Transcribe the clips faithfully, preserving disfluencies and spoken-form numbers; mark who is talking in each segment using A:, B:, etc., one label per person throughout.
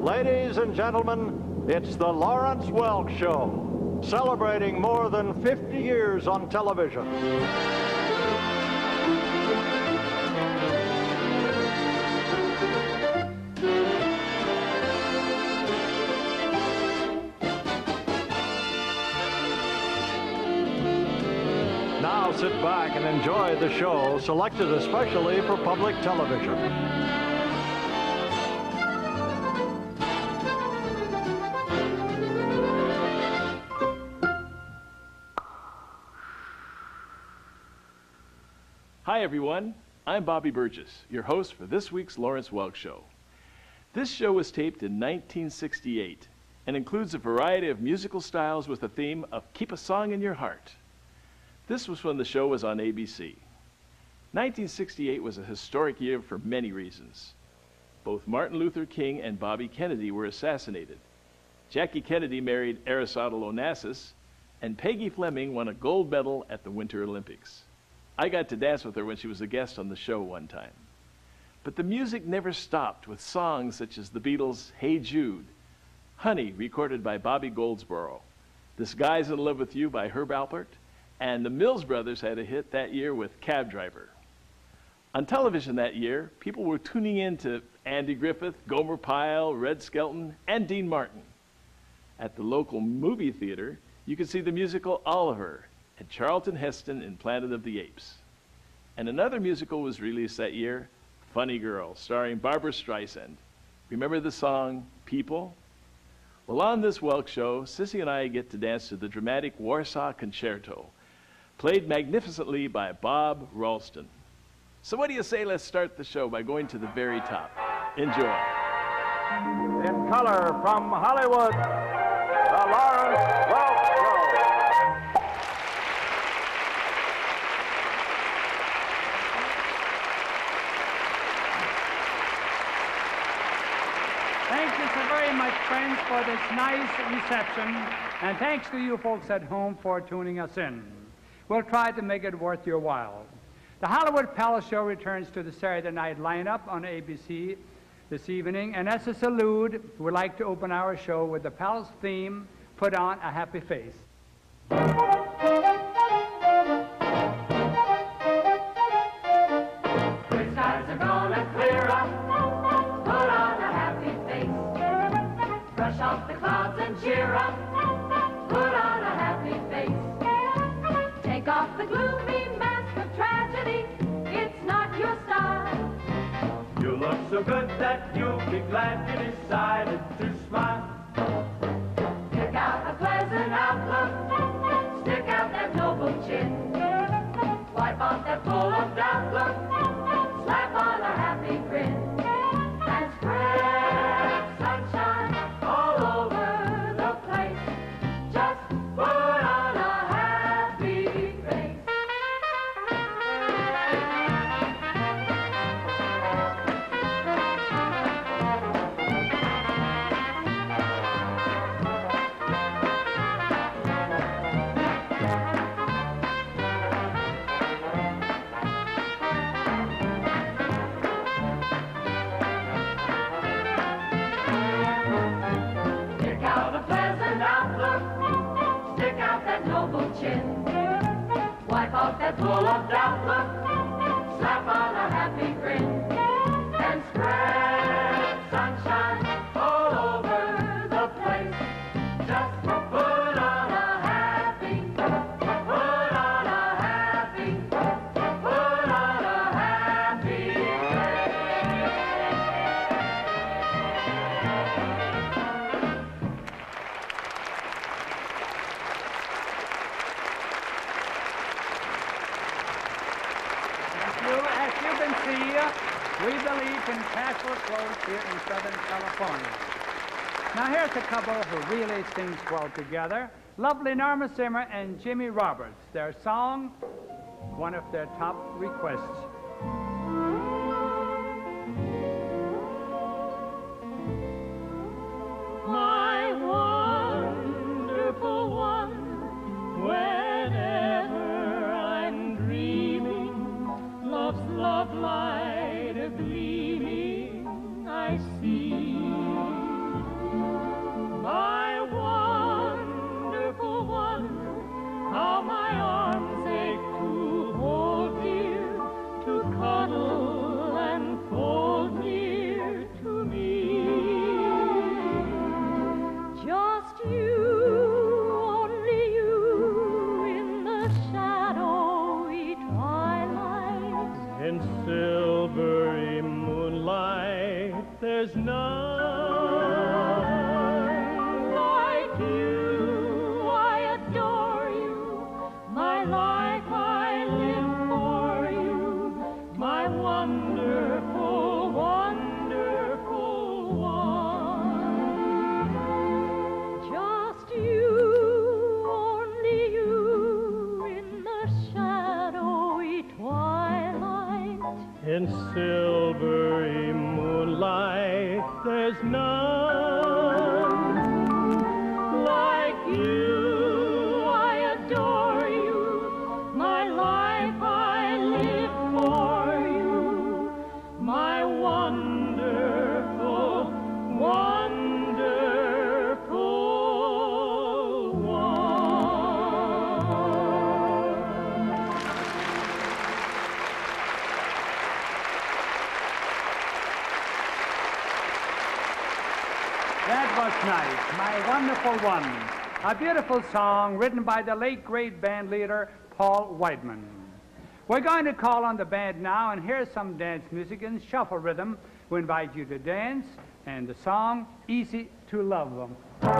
A: Ladies and gentlemen, it's the Lawrence Welk Show, celebrating more than fifty years on television. Now sit back and enjoy the show selected especially for public television.
B: Hi everyone, I'm Bobby Burgess, your host for this week's Lawrence Welk Show. This show was taped in nineteen sixty-eight and includes a variety of musical styles with the theme of Keep a Song in Your Heart. This was when the show was on A B C. nineteen sixty-eight was a historic year for many reasons. Both Martin Luther King and Bobby Kennedy were assassinated. Jackie Kennedy married Aristotle Onassis, and Peggy Fleming won a gold medal at the Winter Olympics. I got to dance with her when she was a guest on the show one time. But the music never stopped with songs such as the Beatles' Hey Jude, Honey, recorded by Bobby Goldsboro, This Guy's in Love with You by Herb Alpert, and the Mills Brothers had a hit that year with Cab Driver. On television that year, people were tuning in to Andy Griffith, Gomer Pyle, Red Skelton, and Dean Martin. At the local movie theater, you could see the musical Oliver and Charlton Heston in Planet of the Apes. And another musical was released that year, Funny Girl, starring Barbra Streisand. Remember the song, People? Well, on this Welk Show, Cissy and I get to dance to the dramatic Warsaw Concerto, played magnificently by Bob Ralston. So what do you say let's start the show by going to the very top. Enjoy.
A: In color from Hollywood, the Lawrence Welk Show.
C: Thank you so very much, friends, for this nice reception, and thanks to you folks at home for tuning us in. We'll try to make it worth your while. The Hollywood Palace Show returns to the Saturday night lineup on A B C this evening, and as a salute, we'd like to open our show with the Palace theme, Put On a Happy Face.
D: Blue skies are gonna clear up, put on a happy face. Brush off the clouds and cheer up, put on a happy face. Take off the gloomy mask of tragedy, it's not your style.
E: You look so good that you'll be glad you decided to smile.
D: Pick out a pleasant outlook, stick out that noble chin. Wipe off that full of doubt look, slap on a happy grin. And spread sunshine all over the place. Just put on a happy face. Pick out a pleasant outlook, stick out that noble chin. Wipe off that full of doubt look, slap on a happy grin. And spread sunshine all over the place. Just put on a happy, put on a happy, put on a happy face.
C: As you, as you can see, we believe in casual clothes here in Southern California. Now here's a couple who really sings well together. Lovely Norma Zimmer and Jimmy Roberts. Their song, one of their top requests.
D: My wonderful one, whenever I'm dreaming, love's love light a gleaming, I see
E: there's none like you. I adore you, my life I live for you, my wonderful, wonderful one.
C: That was nice, my wonderful one. A beautiful song written by the late great band leader, Paul Whiteman. We're going to call on the band now, and here's some dance music in shuffle rhythm. We invite you to dance, and the song, Easy to Love Them.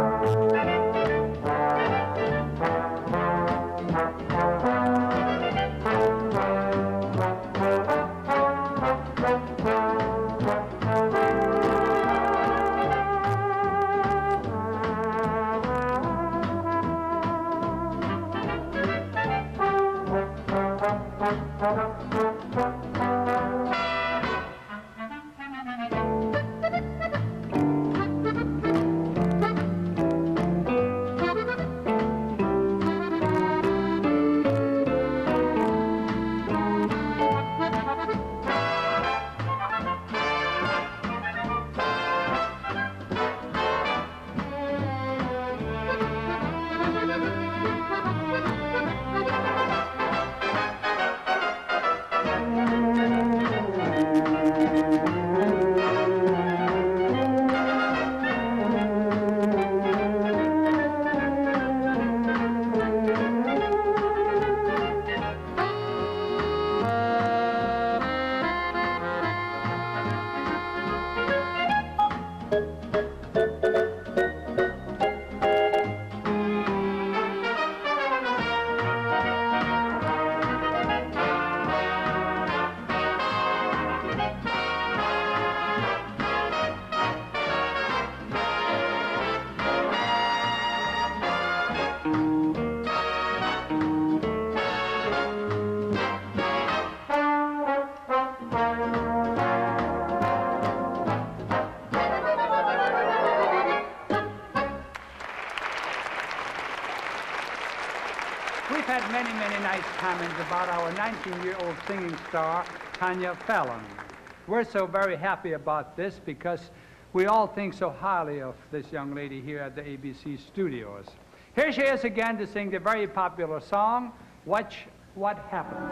C: About our nineteen-year-old singing star, Tanya Falan. We're so very happy about this because we all think so highly of this young lady here at the A B C studios. Here she is again to sing the very popular song, Watch What Happens.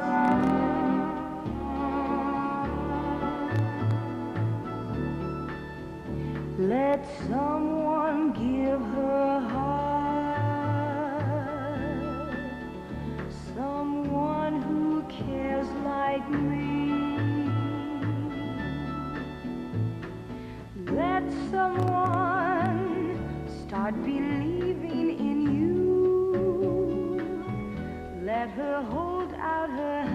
F: Let someone give her heart, someone who cares like me. Let someone start believing in you. Let her hold out her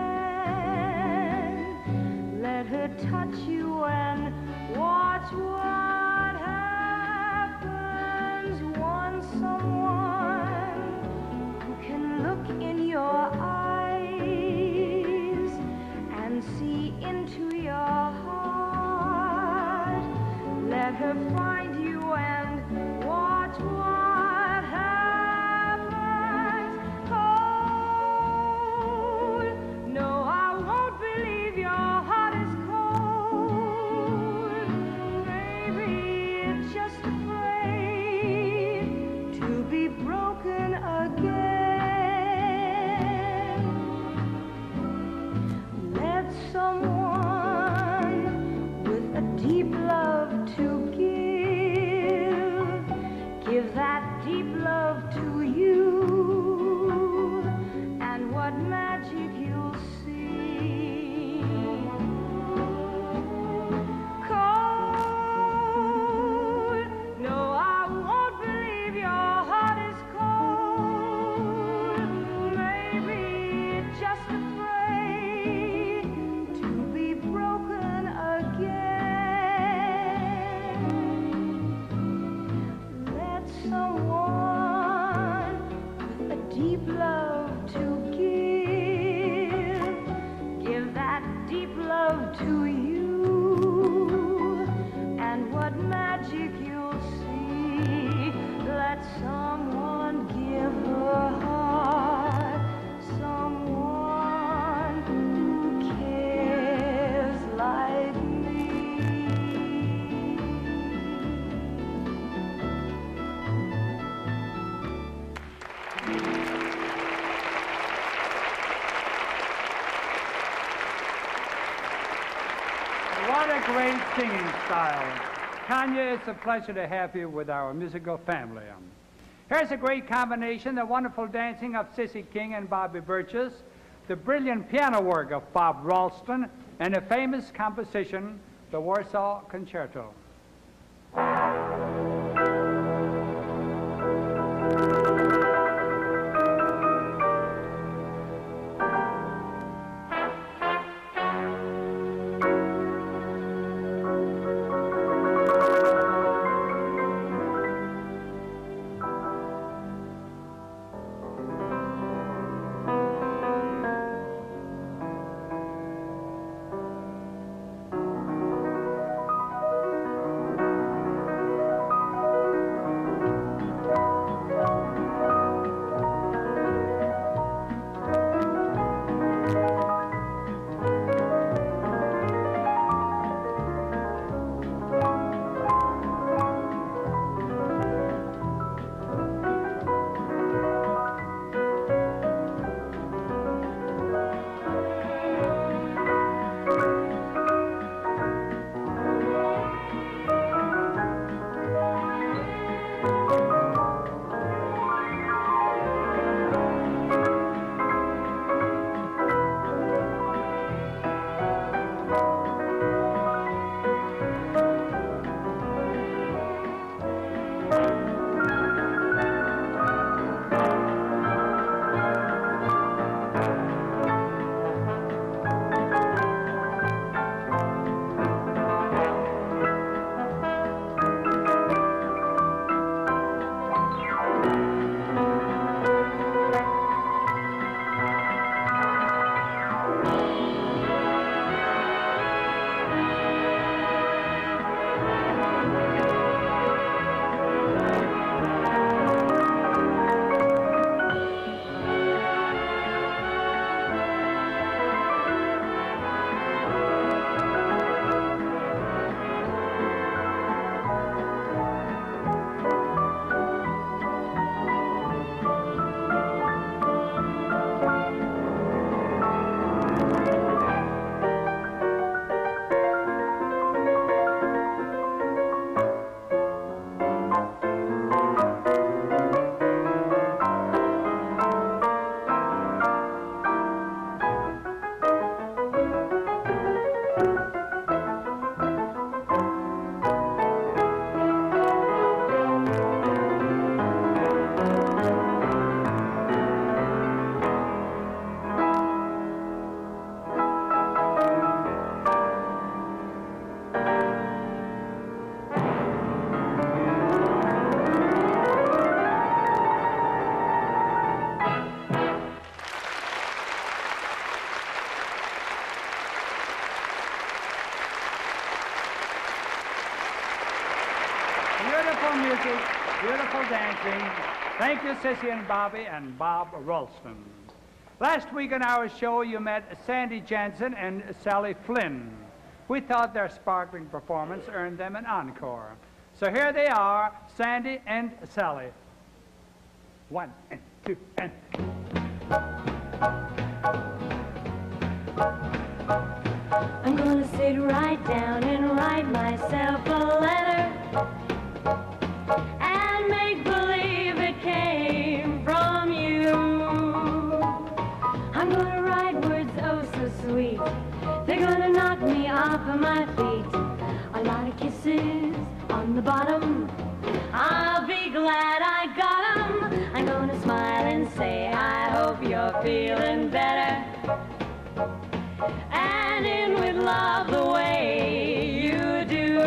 F: hand. Let her touch you and watch what happens. Want someone who can look in your eyes and see into your heart. Let her find you and watch what happens. Cold, no, I won't believe your heart is cold. magic you'll see. Let someone give her heart, someone who cares like me.
C: What a great singing style. Tanya, it's a pleasure to have you with our musical family. Here's a great combination, the wonderful dancing of Cissy King and Bobby Burgess, the brilliant piano work of Bob Ralston, and a famous composition, the Warsaw Concerto. Beautiful music, beautiful dancing. Thank you, Cissy and Bobby and Bob Ralston. Last week on our show, you met Sandi Jensen and Salli Flynn. We thought their sparkling performance earned them an encore. So here they are, Sandi and Salli. One and two and...
F: I'm gonna sit right down and write myself a letter and make believe it came from you. I'm gonna write words oh so sweet, they're gonna knock me off of my feet. A lot of kisses on the bottom, I'll be glad I got 'em. I'm gonna smile and say I hope you're feeling better, and in with love the way you do.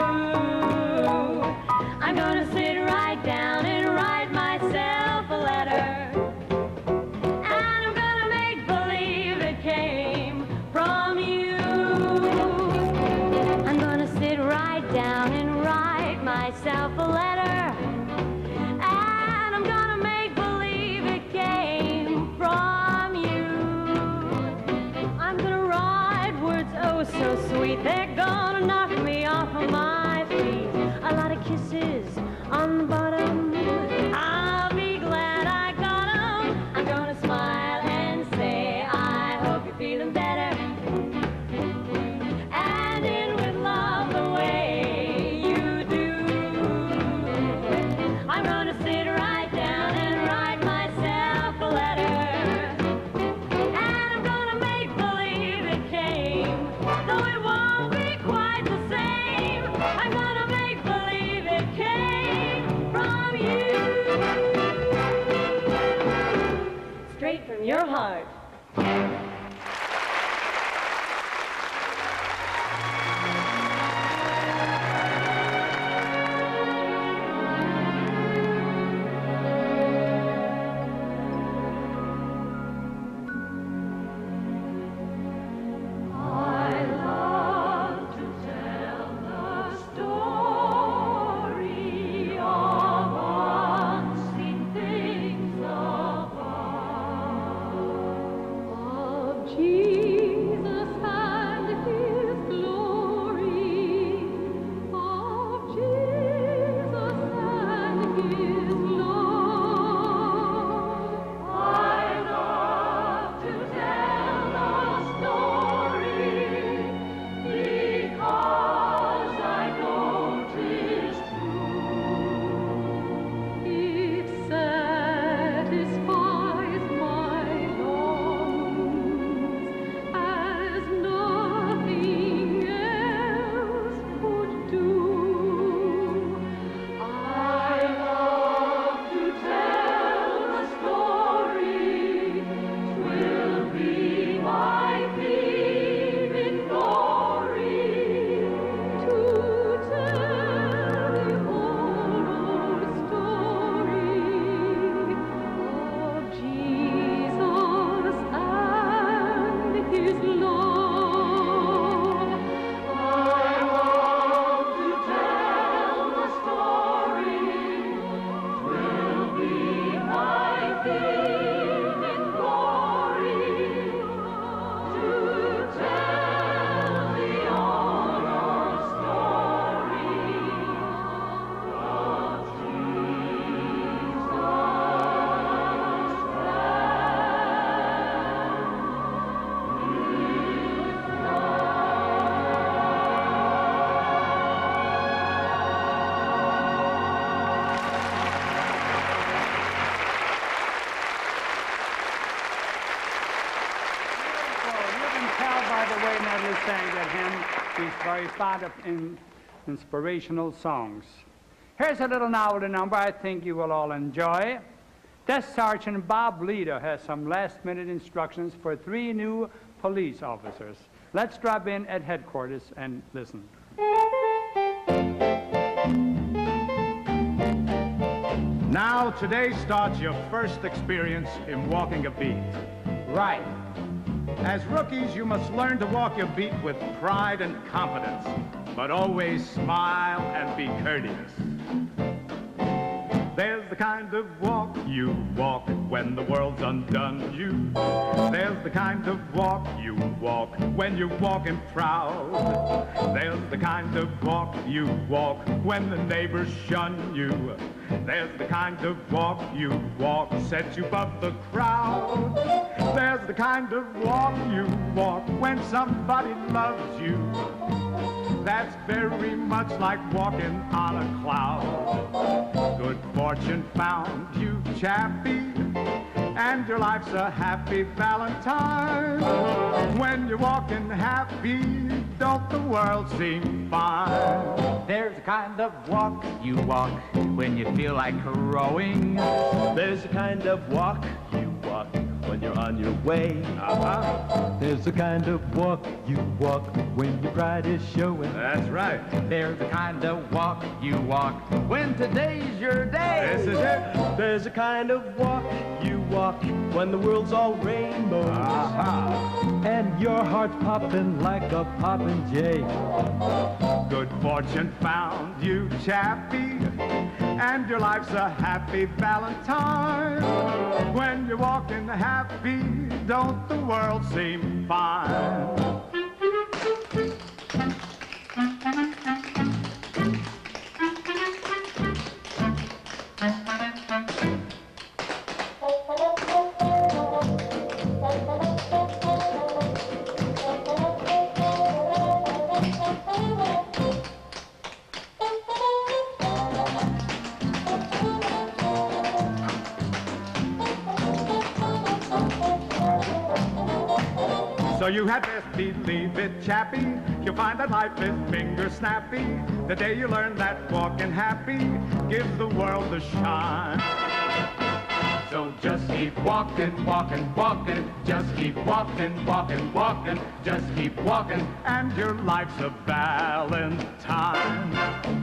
F: I'm gonna sit right down and write myself a letter, and I'm gonna make believe it came from you. I'm gonna sit right down and write myself a letter, and I'm gonna make believe it came from you. I'm gonna write words oh so sweet, they're gonna knock me off of my feet. A lot of kisses on the bottom, I'll be glad I got 'em. I'm gonna smile and say, I hope you're feeling better, and in with love the way you do. I'm gonna sit right down and write myself a letter, and I'm gonna make believe it came, though it won't be quite the same. I'm gonna make believe it came from you, straight from your heart. I love to tell the story of unseen things above, of Jesus and His glory, of Jesus and His love. I love to tell the story because I know 'tis true. It satisfies my longings as nothing else could do. I love to tell the story, 'twill be my theme in glory, to tell the old story of Jesus and His love. I love to tell the story, 'twill be my theme in glory, to tell the old story of
C: You can tell by the way Natalie sang that hymn, she's very fond of in, inspirational songs. Here's a little novelty number I think you will all enjoy. Desk Sergeant Bob Lido has some last-minute instructions for three new police officers. Let's drop in at headquarters and listen.
G: Now, today starts your first experience in walking a beat. Right. As rookies, you must learn to walk your beat with pride and confidence, but always smile and be courteous. There's the kind of walk you walk when the world's undone you. There's the kind of walk you walk when you're walking proud. There's the kind of walk you walk when the neighbors shun you. There's the kind of walk you walk sets you above the crowd. There's the kind of walk you walk when somebody loves you. That's very much like walking on a cloud. Good fortune found you, chappie, and your life's a happy Valentine. When you're walking happy, don't the world seem fine?
H: There's a kind of walk you walk when you feel like rowing.
B: There's a kind of walk you walk when you're on your way.
G: Uh-huh.
I: There's the kind of walk you walk when your pride is showing.
G: That's right.
H: There's the kind of walk you walk when today's your day.
G: This is it.
B: There's a kind of walk you walk when the world's all rainbows.
G: Uh-huh.
I: And your heart's popping like a poppin' J.
G: Good fortune found you, chappie, and your life's a happy Valentine. When you're walking happy, don't the world seem fine? So you had best believe it, chappie. You'll find that life is finger snappy. The day you learn that walking happy gives the world a shine.
H: So just keep walking, walking, walking. Just keep walking, walking, walking. Just keep walking.
G: And your life's a Valentine.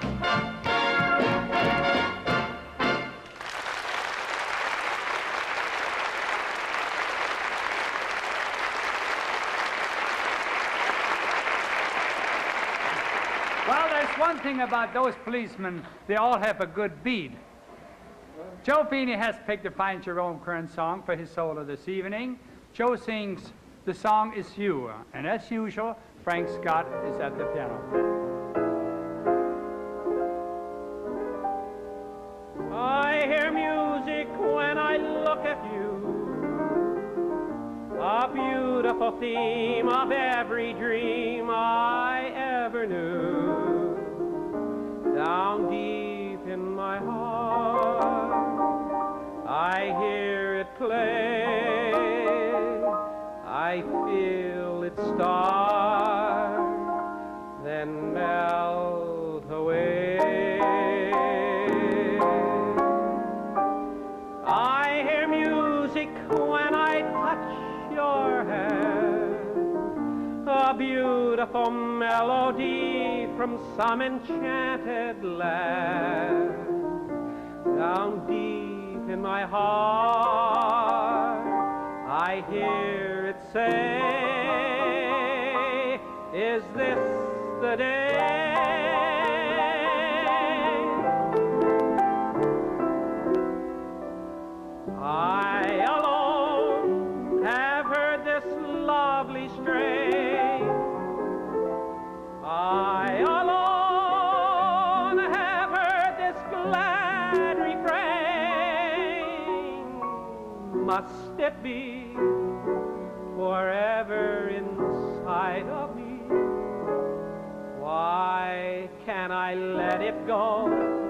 C: Well, there's one thing about those policemen, they all have a good beat. Joe Feeney has picked a fine Jerome Kern song for his solo this evening. Joe sings The Song Is You, and as usual, Frank Scott is at the piano.
J: I hear music when I look at you, a beautiful theme of every dream I ever knew. Down deep in my heart, I hear it play. I feel it start, then melt away. I hear music when I touch your hair, a beautiful melody from some enchanted land. Down deep in my heart, I hear it say, is this the day? I alone have heard this lovely strain. I alone have heard this glad refrain. Must it be forever inside of me? Why can't I let it go?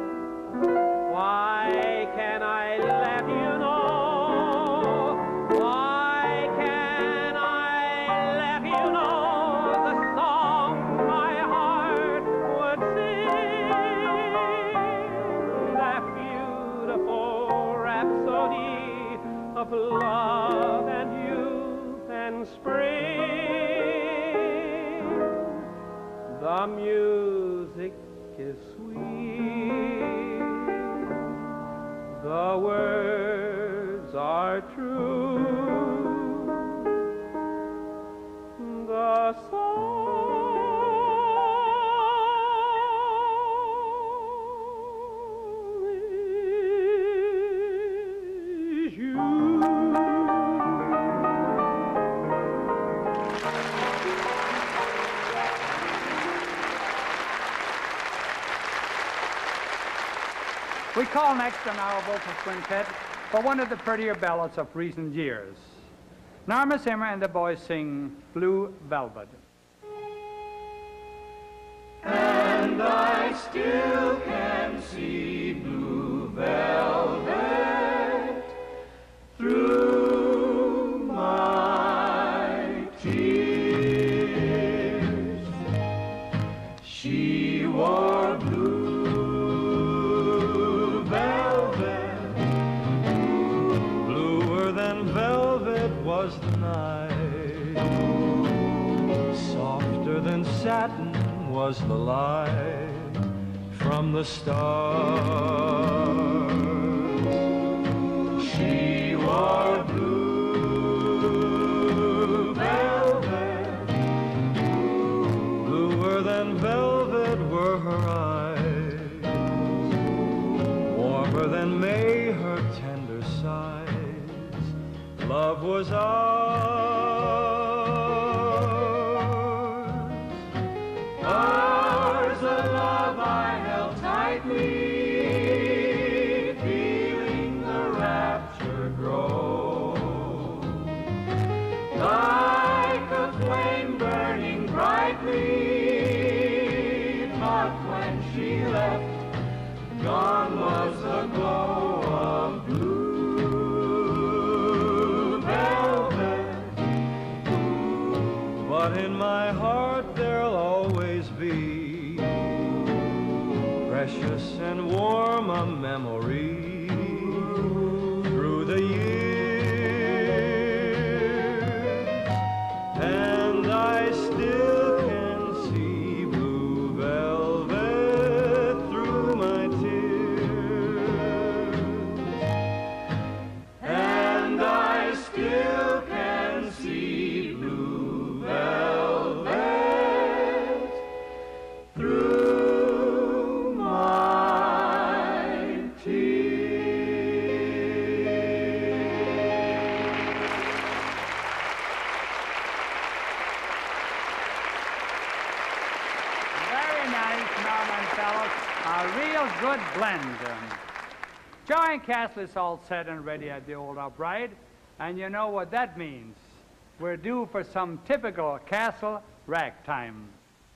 J: Why can't I let you know? Why can't I let you know the song my heart would sing? That beautiful rhapsody of love and youth and spring. The music is sweet, the words are true, the song is you.
C: We call next on our vocal quintet for one of the prettier ballads of recent years. Norma, Zimmer, and the boys sing Blue Velvet.
E: And I still can see blue velvet through my tears. She wore blue velvet, bluer than velvet.
I: satin was the light from the start. She wore blue velvet, bluer than velvet were her eyes, warmer than May her tender sighs. Love was ours, ours a love I held tightly, feeling the rapture grow, like a flame burning brightly. But when she left, gone was the glow of blue velvet. But in my heart there'll always be precious and warm a memory through the years, and I still can see blue velvet through my tears, and I still can see blue velvet through my
C: Very nice, Norma and fellas. A real good blend. Joey and Castle is all set and ready at the old upright, and you know what that means. We're due for some typical Castle ragtime.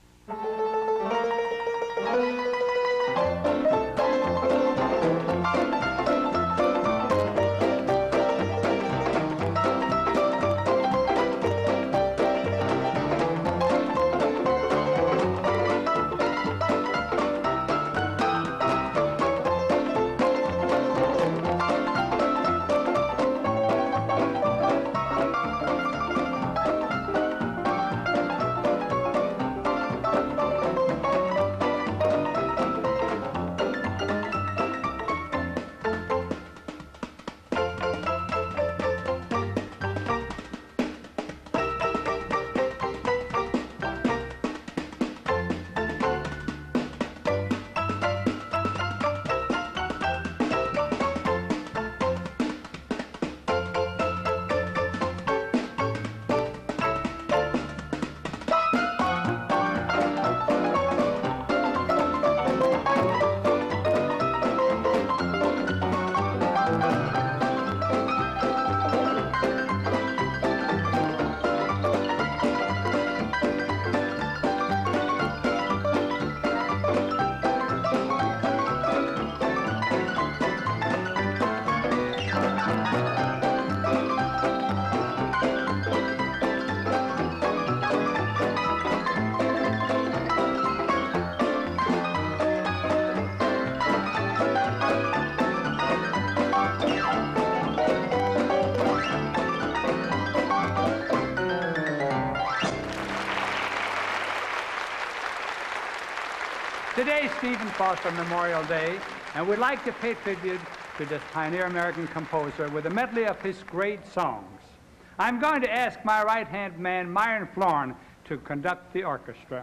C: Today's Stephen Foster Memorial Day, and we'd like to pay tribute to this pioneer American composer with a medley of his great songs. I'm going to ask my right-hand man, Myron Florn, to conduct the orchestra.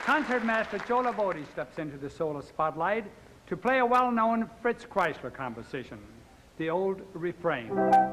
C: Concertmaster Joe Lavoti steps into the solo spotlight to play a well-known Fritz Kreisler composition, the old refrain.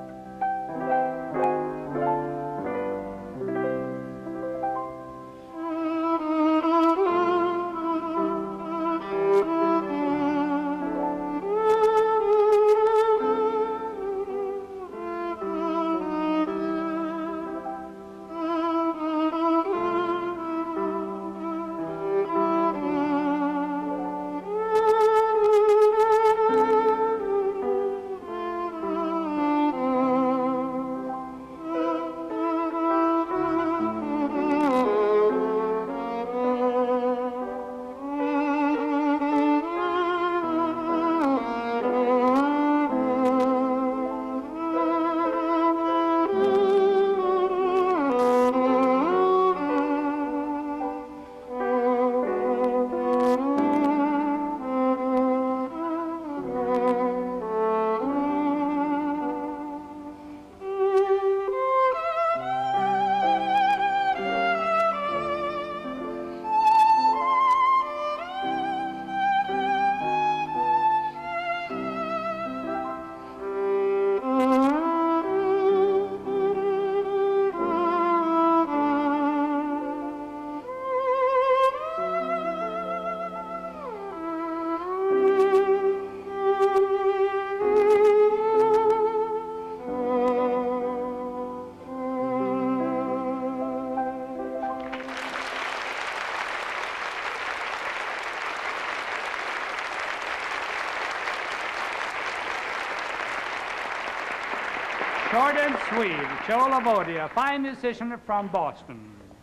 C: Short and sweet, Joe Lavoti, a fine musician from Boston.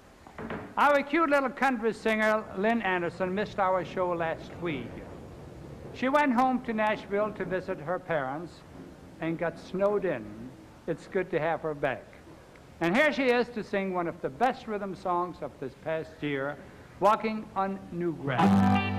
C: Our cute little country singer, Lynn Anderson, missed our show last week. She went home to Nashville to visit her parents and got snowed in. It's good to have her back. And here she is to sing one of the best rhythm songs of this past year, Walking on New Grass.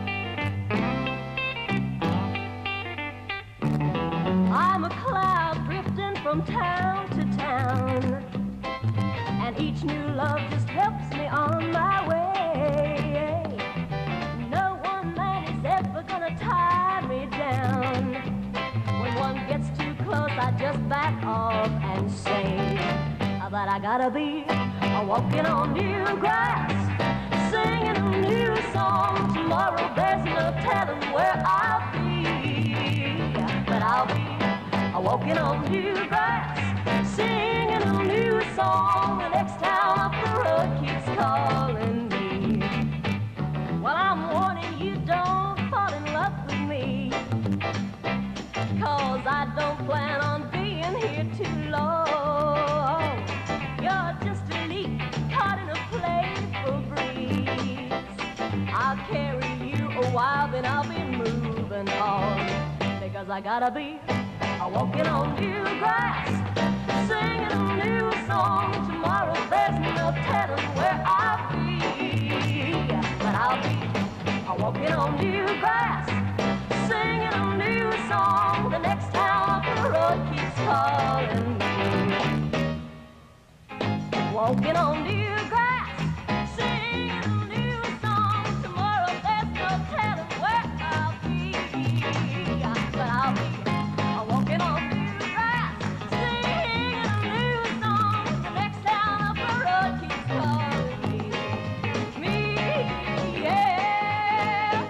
F: I'm a cloud drifting from town to town, and each new love just helps me on my way. No one man is ever gonna tie me down. When one gets too close, I just back off and say that I gotta be a walking on new grass, singing a new song. Tomorrow there's no telling where I'll be, but I'll be a walking on new grass, singing a new song. The next town up the road keeps calling me. Well, I'm warning you, don't fall in love with me, 'cause I don't plan on being here too long. You're just a leaf caught in a playful breeze. I'll carry you a while, then I'll be moving on, because I gotta be a walking on new grass, singing a new song. Tomorrow there's no telling where I'll be, but I'll be a walking on new grass, singing a new song. The next town up the road keeps calling me. Walking on new grass, singing a new song. Tomorrow there's no telling where I'll be, but I'll be walking on new grass, singing a new song. The next town up the road keeps calling me, me, yeah.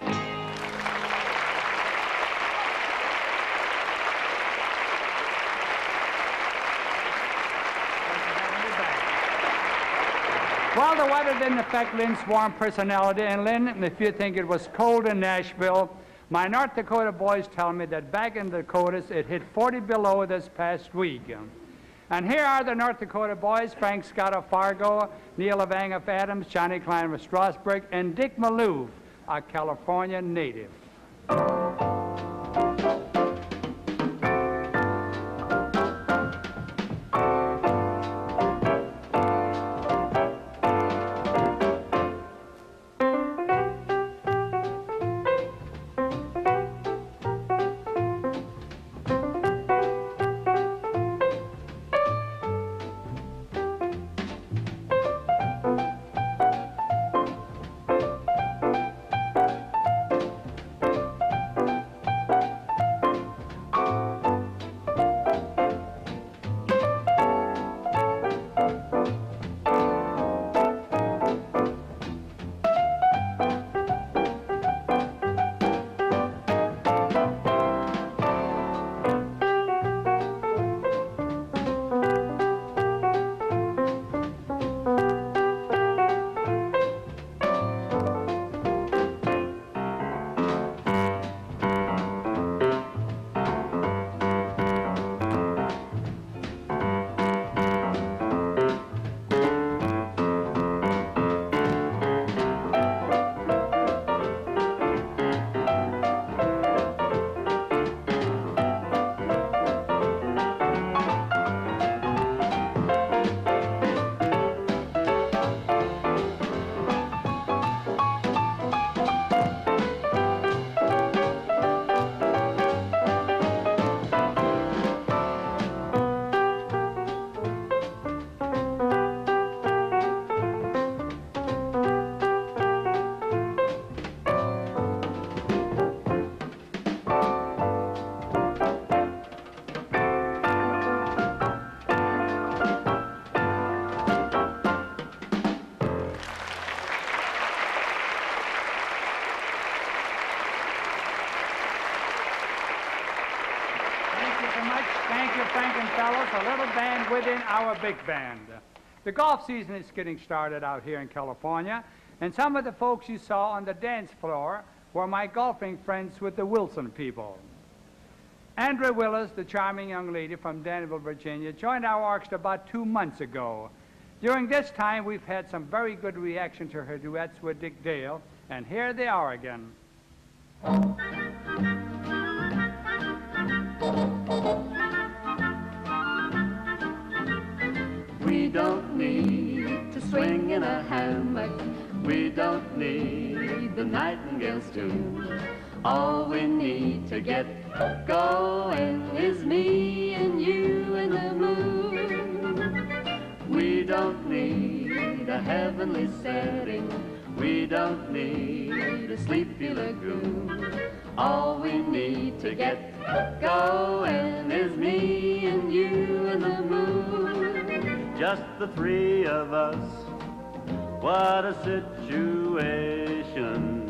C: Well, the weather didn't affect Lynn's warm personality, and Lynn, if you think it was cold in Nashville, my North Dakota boys tell me that back in the Dakotas it hit forty below this past week. And here are the North Dakota boys: Frank Scott of Fargo, Neil Levang of Adams, Johnny Klein of Strasburg, and Dick Malouf, a California native. a little band within our big band. The golf season is getting started out here in California, and some of the folks you saw on the dance floor were my golfing friends with the Wilson people. Andra Willis, the charming young lady from Danville, Virginia, joined our orchestra about two months ago. During this time, we've had some very good reaction to her duets with Dick Dale, and here they are again.
K: We don't need to swing in a hammock. We don't need the nightingale's tune. All we need to get going is me and you and the moon. We don't need a heavenly setting. We don't need a sleepy lagoon. All we need to get going is me and you and the moon.
L: Just the three of us, what a situation.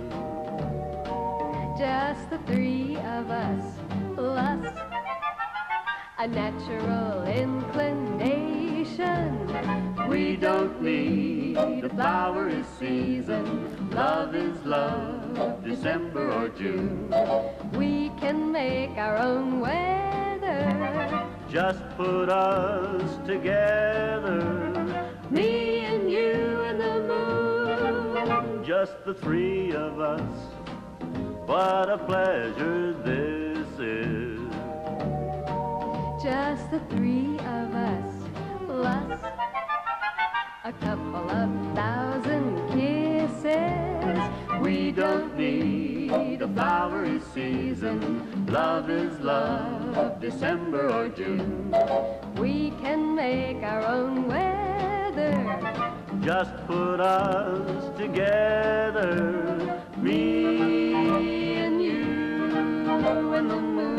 M: Just the three of us, plus a natural inclination.
K: We don't need a flowery season. Love is love, December or June.
M: We can make our own weather.
L: Just put us together,
M: me and you and the moon.
L: Just the three of us, what a pleasure this is.
M: Just the three of us, plus a couple of thousand kisses.
K: We don't need a flowery season. Love is love, December or June.
M: We can make our own weather.
L: Just put us together,
K: me and you and the moon.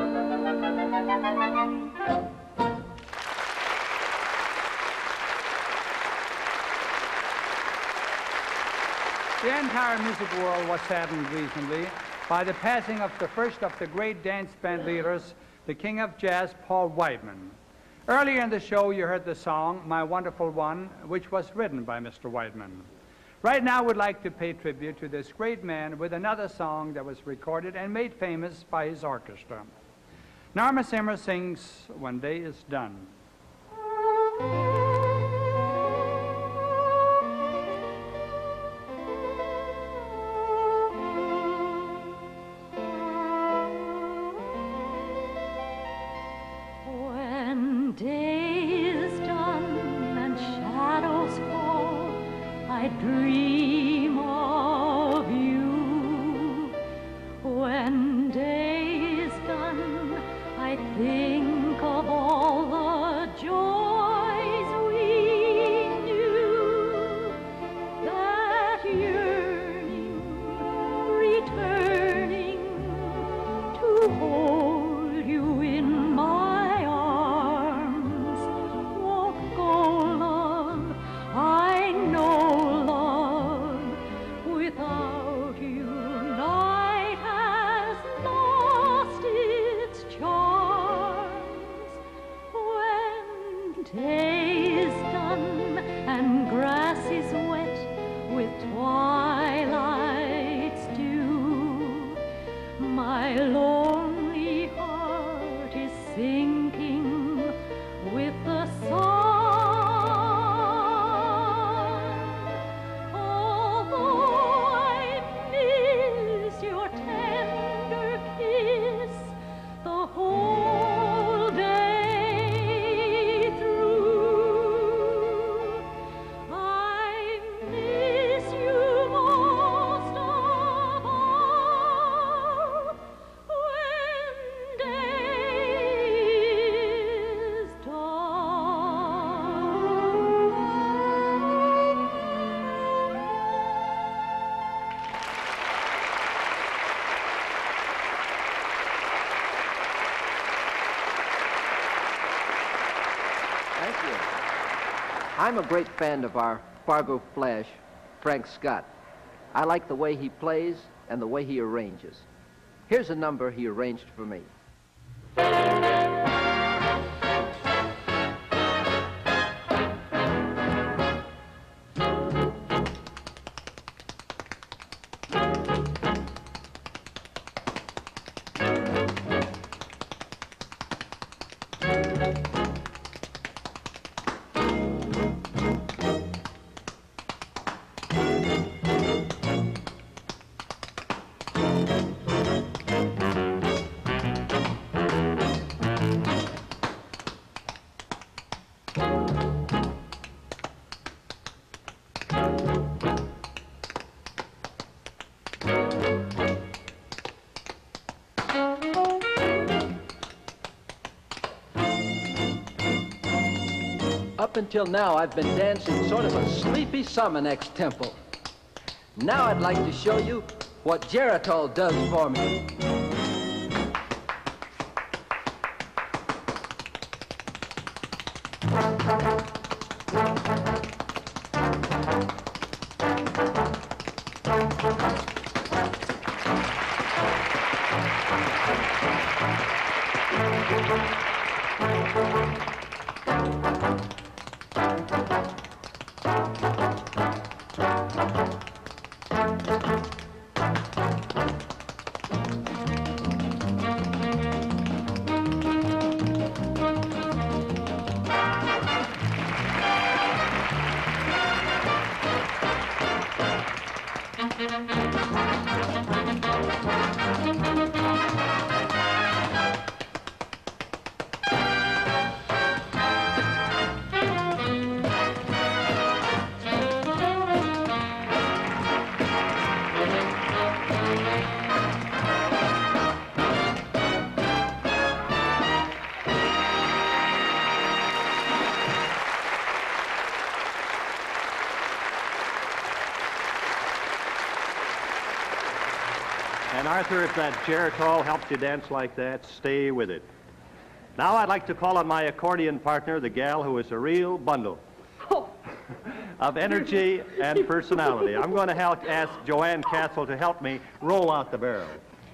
C: The entire music world was saddened recently by the passing of the first of the great dance band leaders, the king of jazz, Paul Whiteman. Earlier in the show, you heard the song, My Wonderful One, which was written by Mister Whiteman. Right now, we'd like to pay tribute to this great man with another song that was recorded and made famous by his orchestra. Norma Zimmer sings, When Day is Done.
F: Day is done and shadows fall, I dream of you. When day is done, I think of all the joys we knew, that yearning, returning to hold you in my day is done and grass is wet with twilight's dew. My lonely heart is sinking with the sun. Although I miss your tender kiss the whole day,
N: I'm a great fan of our Fargo Flash, Frank Scott. I like the way he plays and the way he arranges. Here's a number he arranged for me. Up until now, I've been dancing sort of a sleepy summer next temple. Now I'd like to show you what Geritol does for me.
A: And Arthur, if that Geritol helps you dance like that, stay with it. Now I'd like to call on my accordion partner, the gal who is a real bundle
O: Oh.
A: of energy and personality. I'm going to help ask Joanne Castle to help me roll out the barrel.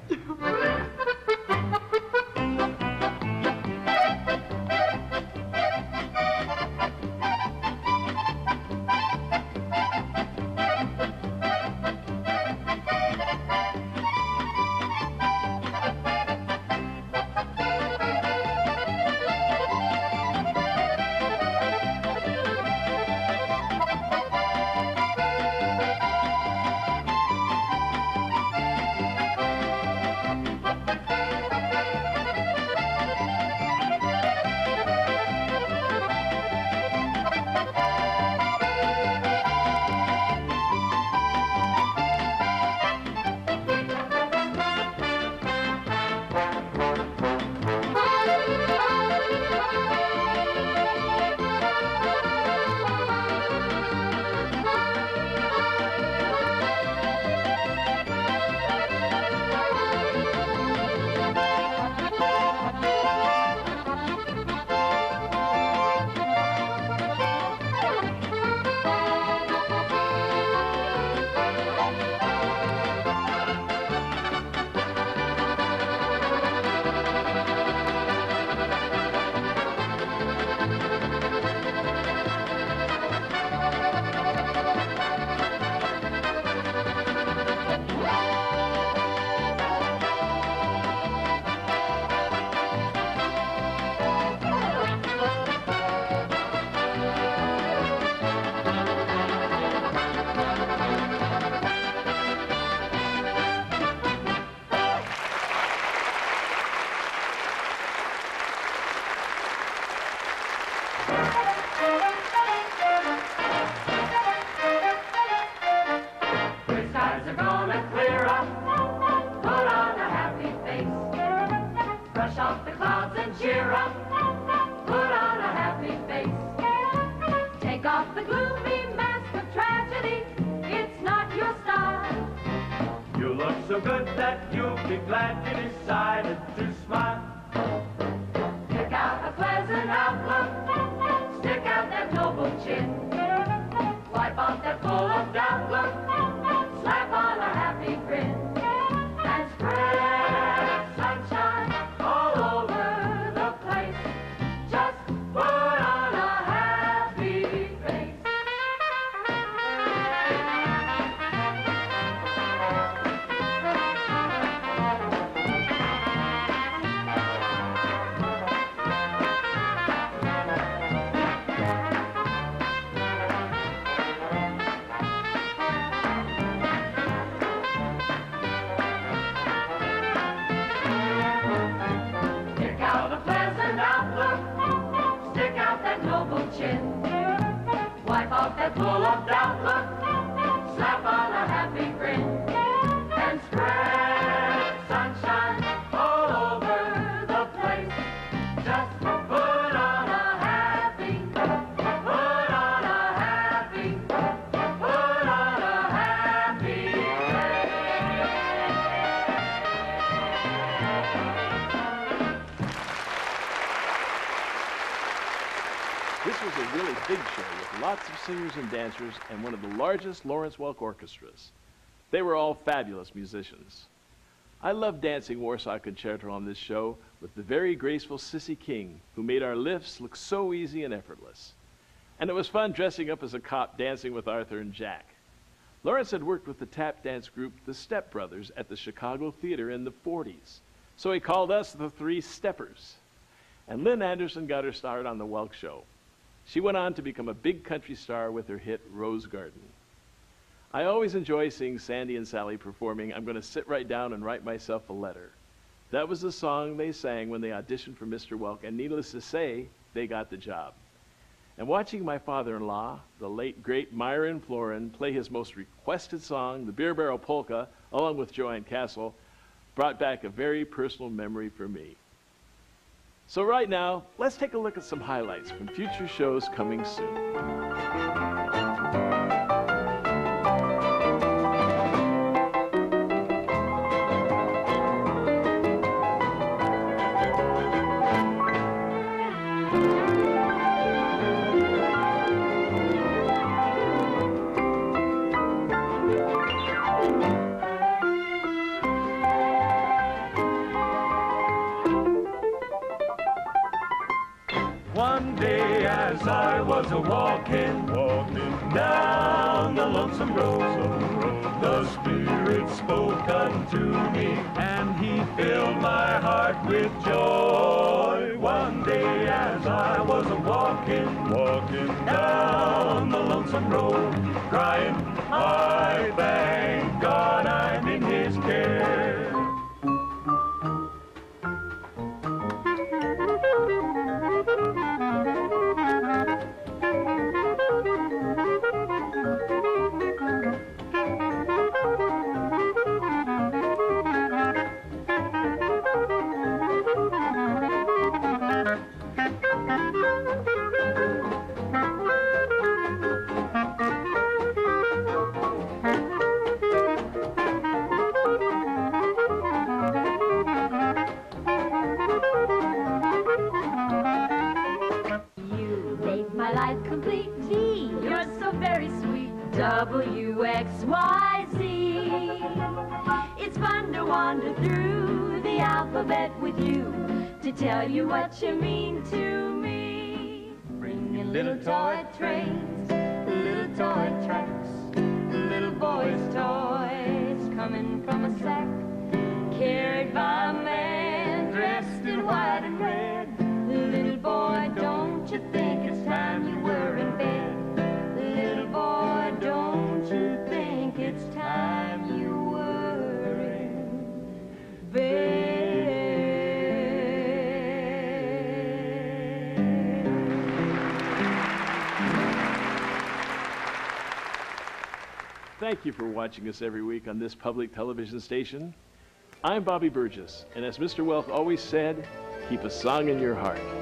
E: So good that you'll be glad you decided to smile.
D: Pick out a pleasant outlook, stick out that noble chin, wipe off that full of doubt look, slap on a happy grin, and spread sunshine all over the place. Just put on a happy face. Wipe off that full of doubt look, slap on a happy grin, and spread sunshine all over the place. Just put on a happy, put
B: a big show with lots of singers and dancers and one of the largest Lawrence Welk orchestras. They were all fabulous musicians. I loved dancing Warsaw Concerto on this show with the very graceful Cissy King, who made our lifts look so easy and effortless. And it was fun dressing up as a cop dancing with Arthur and Jack. Lawrence had worked with the tap dance group the Step Brothers at the Chicago Theater in the forties, so he called us the Three Steppers. And Lynn Anderson got her start on the Welk Show. She went on to become a big country star with her hit Rose Garden. I always enjoy seeing Sandi and Salli performing I'm Going to Sit Right Down and Write Myself a Letter. That was the song they sang when they auditioned for Mister Welk, and needless to say, they got the job. And watching my father-in-law, the late great Myron Florin, play his most requested song, the Beer Barrel Polka, along with Joanne Castle, brought back a very personal memory for me. So right now, let's take a look at some highlights from future shows coming soon.
E: One day as I was a walking, walking down the lonesome road, the Spirit spoke unto me, and He filled my heart with joy. One day as I was a walking, walking down the lonesome road, crying, I thank God I'm in His care.
F: W X Y Z. It's fun to wander through the alphabet with you to tell you what you mean to me. Bringing little toy trains, little toy tracks, little boys' toys coming from a sack, carried by a man dressed in white and red. Little boy, don't you think it's time you were in bed? Little boy, don't you think it's time you were in bed?
B: Thank you for watching us every week on this public television station. I'm Bobby Burgess, and as Mister Welk always said, keep a song in your heart.